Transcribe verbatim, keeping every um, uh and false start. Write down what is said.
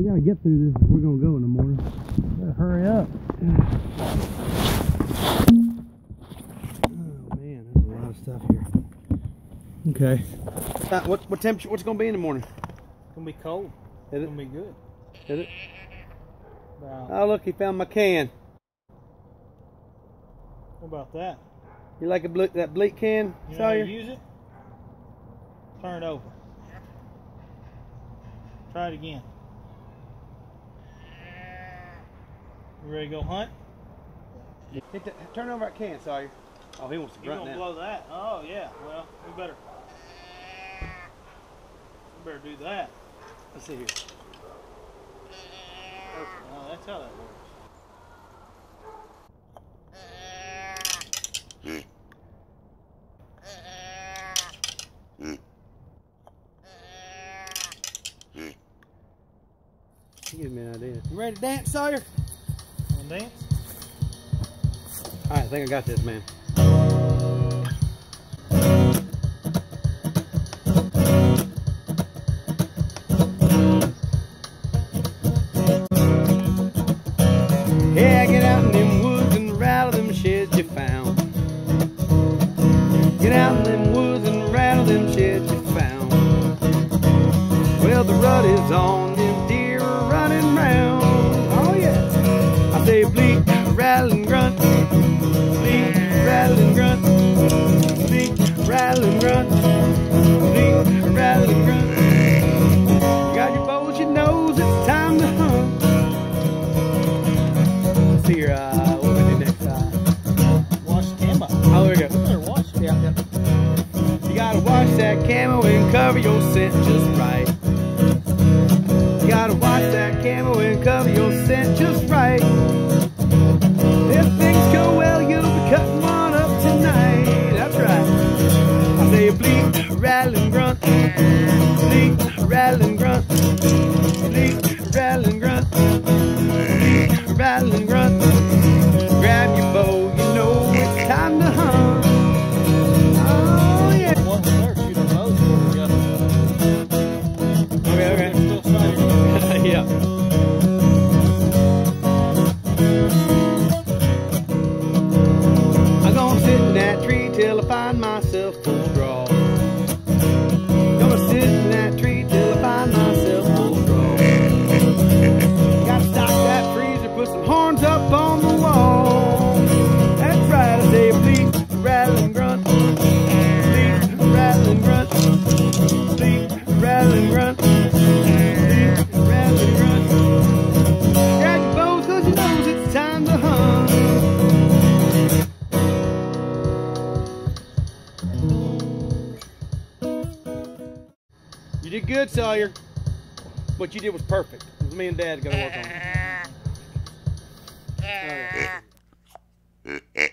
we gotta get through this if we're gonna go in the morning. Better hurry up. Oh man, there's a lot of stuff here. Okay. Uh, what what temperature? What's it gonna be in the morning? It's gonna be cold. Is It's it? gonna be good. Is it? About, Oh look, he found my can. what about that? You like a ble that bleak can, You know how Sawyer? to use it? Turn it over. Try it again. You ready to go hunt? Hit the, turn over that can, Sawyer. Oh, he wants to You grunt gonna now. blow that? Oh yeah. Well, we better. We better do that. Let's see here. Oh, that's how that works. Give me an idea. You ready to dance, Sawyer? Wanna dance? All right, I think I got this, man. Yeah, get out in them woods and rattle them sheds you found. Get out in them woods and rattle them sheds you found. Well, the rut is on, them deer are running round. Oh yeah. I say bleat, rattle and grunt. Bleat, rattle and grunt. Bleat, rattle and grunt. Bleat, rattle and grunt. You got your bows, your nose, it's time to hunt. Let's see here, uh, what do we do next? Uh, Wash the camo. oh, there we go. Better wash it. Yeah, yeah. You gotta wash that camo and cover your scent just right. You gotta wash that camo and cover your scent just right. If things go well, you'll be cutting one up tonight. That's right. I say bleat, rattle and grunt. Bleat, rattle and grunt. Bleat, rattle and grunt. Bleat, rattle and grunt. Grab your bow, you know it's time to hunt. Oh yeah. One there, shoot the bows before we go. Okay, okay. Still sighted. Yeah. I'm gonna sit in that tree till I find myself full draw. Gonna sit in that tree till I find myself full draw. Gotta stop that freezer, put some horns up on the wall. That's right, I say bleat, rattle and grunt. Bleat, rattle and grunt. Bleat, rattle and grunt. Bleat, rattle and grunt. Grab your bows, cause you know it's time to hunt. You did good, Sawyer. What you did was perfect. It was me and Dad got to work on it. Oh, yeah.